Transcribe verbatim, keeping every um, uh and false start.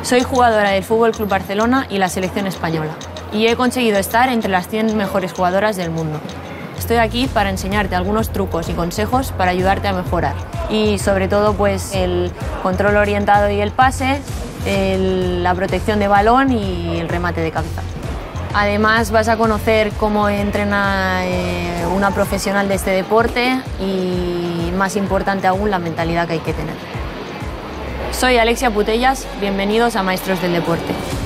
Soy jugadora del F C Barcelona y la selección española y he conseguido estar entre las cien mejores jugadoras del mundo. Estoy aquí para enseñarte algunos trucos y consejos para ayudarte a mejorar y sobre todo pues el control orientado y el pase, el, la protección de balón y el remate de cabeza. Además vas a conocer cómo entrena eh, una profesional de este deporte y, más importante aún, la mentalidad que hay que tener. Soy Alexia Putellas, bienvenidos a Maestros del Deporte.